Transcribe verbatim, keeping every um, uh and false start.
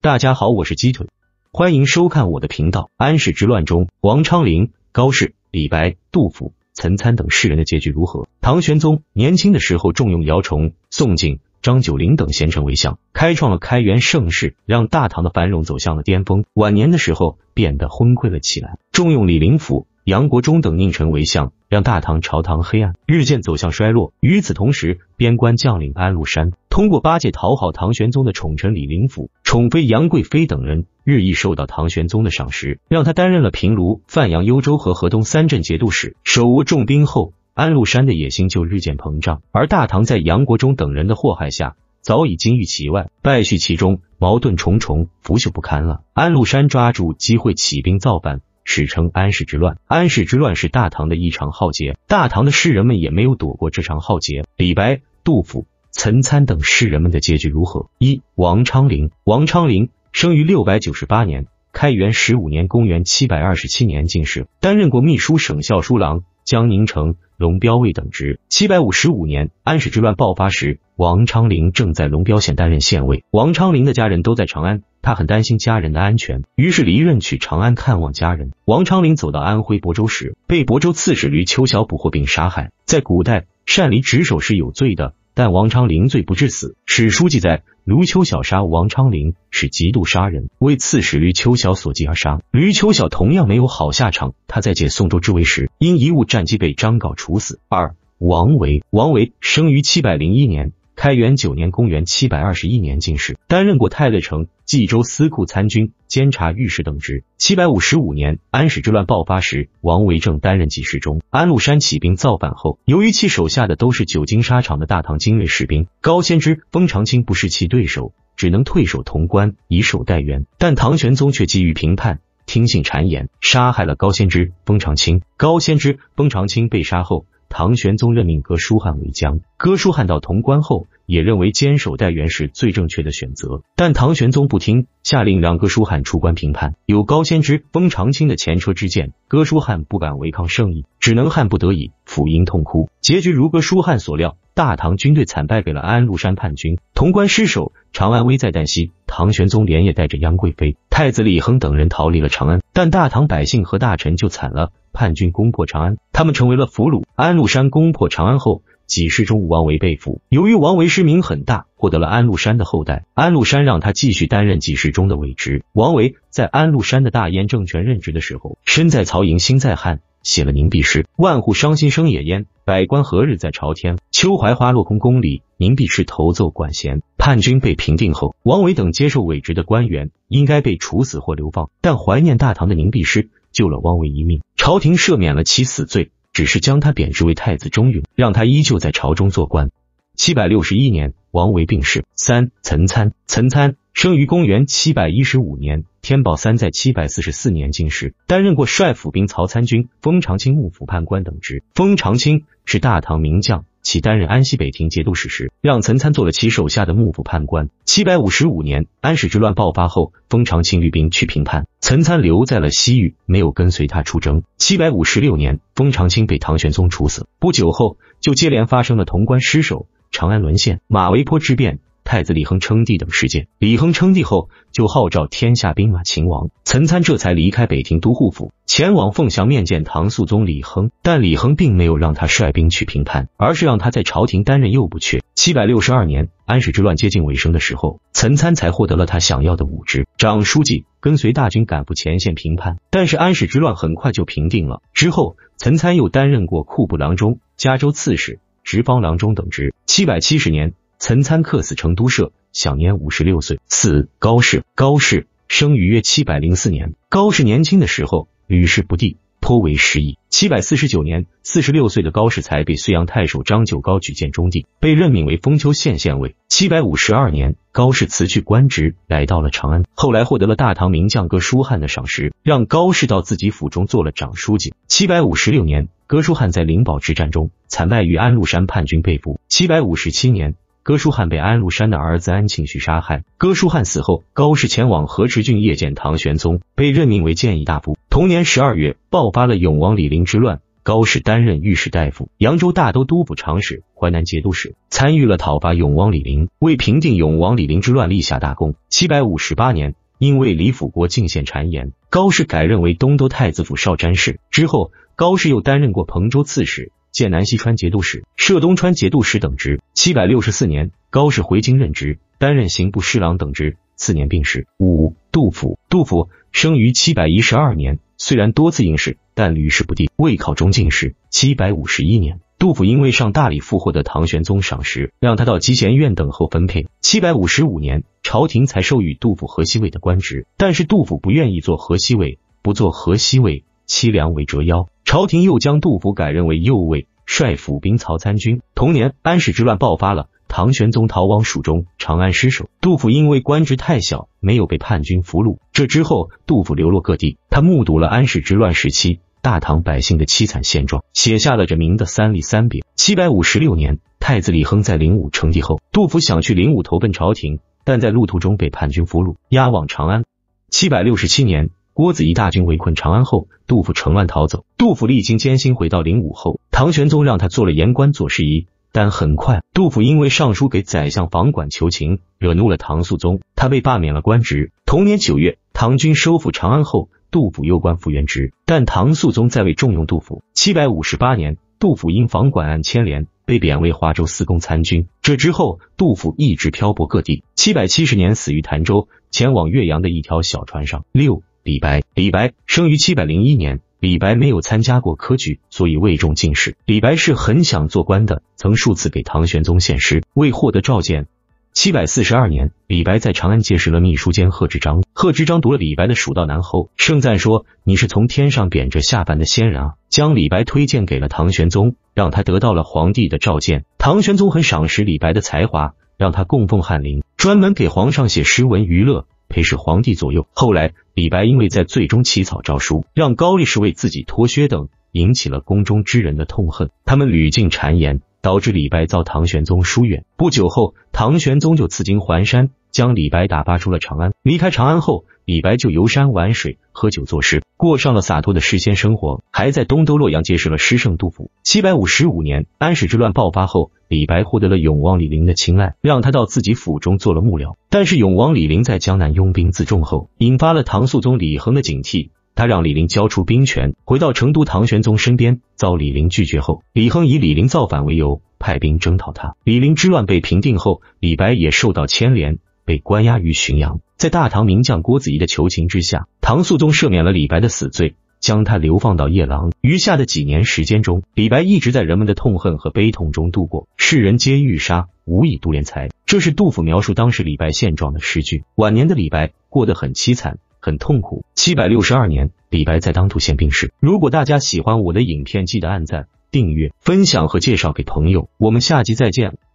大家好，我是鸡腿，欢迎收看我的频道。安史之乱中，王昌龄、高适、李白、杜甫、岑参等士人的结局如何？唐玄宗年轻的时候重用姚崇、宋璟、张九龄等贤臣为相，开创了开元盛世，让大唐的繁荣走向了巅峰。晚年的时候变得昏聩了起来，重用李林甫、杨国忠等佞臣为相，让大唐朝堂黑暗，日渐走向衰落。与此同时，边关将领安禄山通过巴结讨好唐玄宗的宠臣李林甫、宠妃杨贵妃等人，日益受到唐玄宗的赏识，让他担任了平卢、范阳、幽州和河东三镇节度使。手握重兵后，安禄山的野心就日渐膨胀，而大唐在杨国忠等人的祸害下，早已金玉其外，败絮其中，矛盾重重，腐朽不堪了。安禄山抓住机会起兵造反，史称安史之乱。安史之乱是大唐的一场浩劫，大唐的诗人们也没有躲过这场浩劫。李白、杜甫、岑参等诗人们的结局如何？一、王昌龄。王昌龄生于六百九十八年，开元十五年，公元七百二十七年进士，担任过秘书省校书郎、江宁城、龙标尉等职。七百五十五年，安史之乱爆发时，王昌龄正在龙标县担任县尉。王昌龄的家人都在长安，他很担心家人的安全，于是离任去长安看望家人。王昌龄走到安徽亳州时，被亳州刺史吕秋晓捕获并杀害。在古代，擅离职守是有罪的，但王昌龄罪不至死。史书记载，吕秋晓杀王昌龄是嫉妒杀人，为刺史吕秋晓所忌而杀。吕秋晓同样没有好下场，他在解宋州之围时，因贻误战机被张镐处死。二、王维。王维生于七百零一年，开元九年，公元七百二十一年进士，担任过太尉丞、冀州司库参军、监察御史等职。七百五十五年，安史之乱爆发时，王维正担任给事中。安禄山起兵造反后，由于其手下的都是久经沙场的大唐精锐士兵，高仙芝、封长清不是其对手，只能退守潼关，以守待援。但唐玄宗却基于平叛，听信谗言，杀害了高仙芝、封长清。高仙芝、封长清被杀后，唐玄宗任命哥舒翰为将。哥舒翰到潼关后，也认为坚守待援是最正确的选择，但唐玄宗不听，下令让哥舒翰出关平叛。有高仙芝、封长清的前车之鉴，哥舒翰不敢违抗圣意，只能悍不得已，抚膺痛哭。结局如哥舒翰所料，大唐军队惨败给了安禄山叛军，潼关失守，长安危在旦夕。唐玄宗连夜带着杨贵妃、太子李亨等人逃离了长安，但大唐百姓和大臣就惨了，叛军攻破长安，他们成为了俘虏。安禄山攻破长安后，给事中王维被俘，由于王维声名很大，获得了安禄山的厚待。安禄山让他继续担任给事中的伪职。王维在安禄山的大燕政权任职的时候，身在曹营心在汉，写了凝碧诗：万户伤心生野烟，百官何日在朝天？秋槐花落空宫里，凝碧诗头奏管弦。叛军被平定后，王维等接受伪职的官员应该被处死或流放，但怀念大唐的凝碧诗救了王维一命，朝廷赦免了其死罪，只是将他贬职为太子中允，让他依旧在朝中做官。七百六十一年，王维病逝。三、岑参。岑参生于公元七百一十五年，天宝三在七百四十四年进士，担任过帅府兵曹参军、封长清幕府判官等职。封长清是大唐名将，其担任安西北庭节度使时，让岑参做了其手下的幕府判官。七百五十五年，安史之乱爆发后，封长清率兵去平叛，岑参留在了西域，没有跟随他出征。七百五十六年，封长清被唐玄宗处死，不久后就接连发生了潼关失守、长安沦陷、马嵬坡之变、太子李亨称帝等事件。李亨称帝后，就号召天下兵马勤王，岑参这才离开北庭都护府，前往凤翔面见唐肃宗李亨。但李亨并没有让他率兵去平叛，而是让他在朝廷担任右部阙。七百六十二年，安史之乱接近尾声的时候，岑参才获得了他想要的武职长书记，跟随大军赶赴前线平叛。但是安史之乱很快就平定了，之后岑参又担任过库部郎中、嘉州刺史、直方郎中等职。七百七十年，岑参客死成都社，享年五十六岁。四、高适。高适生于约七百零四年，高适年轻的时候屡试不第，颇为失意。七百四十九年，四十六岁的高适才被睢阳太守张九皋举荐中第，被任命为封丘县县尉。七百五十二年，高适辞去官职，来到了长安，后来获得了大唐名将哥舒翰的赏识，让高适到自己府中做了长书记。七百五十六年，哥舒翰在灵宝之战中惨败于安禄山叛军，被俘。七百五十七年，哥舒翰被安禄山的儿子安庆绪杀害。哥舒翰死后，高适前往河池郡谒见唐玄宗，被任命为谏议大夫。同年十二月，爆发了永王李璘之乱， 高适担任御史大夫、扬州大都督府长史、淮南节度使，参与了讨伐永王李璘，为平定永王李璘之乱立下大功。七百五十八年，因为李辅国进献谗言，高适改任为东都太子府少詹事。之后，高适又担任过彭州刺史、剑南西川节度使、浙东川节度使等职。七百六十四年，高适回京任职，担任刑部侍郎等职。次年病逝。五、杜甫。杜甫生于七百一十二年，虽然多次应试，但屡试不第，未考中进士。七百五十一年，杜甫因为上大礼复获得唐玄宗赏识，让他到集贤院等候分配。七百五十五年，朝廷才授予杜甫河西尉的官职，但是杜甫不愿意做河西尉，不做河西尉，凄凉为折腰。朝廷又将杜甫改任为右尉，率府兵曹参军。同年，安史之乱爆发了。唐玄宗逃往蜀中，长安失守。杜甫因为官职太小，没有被叛军俘虏。这之后，杜甫流落各地，他目睹了安史之乱时期大唐百姓的凄惨现状，写下了这名的三吏三别。七百五十六年，太子李亨在灵武称帝后，杜甫想去灵武投奔朝廷，但在路途中被叛军俘虏，押往长安。七百六十七年，郭子仪大军围困长安后，杜甫乘乱逃走。杜甫历经艰辛回到灵武后，唐玄宗让他做了言官左侍仪。但很快，杜甫因为上书给宰相房管求情，惹怒了唐肃宗，他被罢免了官职。同年九月，唐军收复长安后，杜甫又官复原职，但唐肃宗再未重用杜甫。七百五十八年，杜甫因房管案牵连，被贬为华州司功参军。这之后，杜甫一直漂泊各地。七百七十年死于潭州，前往岳阳的一条小船上。六、李白。李白生于七百零一年。李白没有参加过科举，所以未中进士。李白是很想做官的，曾数次给唐玄宗献诗，未获得召见。七百四十二年，李白在长安结识了秘书监贺知章。贺知章读了李白的《蜀道难》后，盛赞说：“你是从天上贬谪下凡的仙人啊！”将李白推荐给了唐玄宗，让他得到了皇帝的召见。唐玄宗很赏识李白的才华，让他供奉翰林，专门给皇上写诗文娱乐，陪侍皇帝左右。后来，李白因为在罪中起草诏书，让高力士为自己脱靴等，引起了宫中之人的痛恨。他们屡尽谗言，导致李白遭唐玄宗疏远。不久后，唐玄宗就赐金还山，将李白打发出了长安。离开长安后，李白就游山玩水，喝酒作诗，过上了洒脱的诗仙生活，还在东都洛阳结识了诗圣杜甫。七百五十五年，安史之乱爆发后，李白获得了永王李璘的青睐，让他到自己府中做了幕僚。但是永王李璘在江南拥兵自重后，引发了唐肃宗李亨的警惕，他让李璘交出兵权，回到成都唐玄宗身边。遭李璘拒绝后，李亨以李璘造反为由，派兵征讨他。李璘之乱被平定后，李白也受到牵连，被关押于浔阳。在大唐名将郭子仪的求情之下，唐肃宗赦免了李白的死罪，将他流放到夜郎。余下的几年时间中，李白一直在人们的痛恨和悲痛中度过，世人皆欲杀，无以度敛财。这是杜甫描述当时李白现状的诗句。晚年的李白过得很凄惨，很痛苦。七百六十二年，李白在当涂县病逝。如果大家喜欢我的影片，记得按赞、订阅、分享和介绍给朋友。我们下集再见。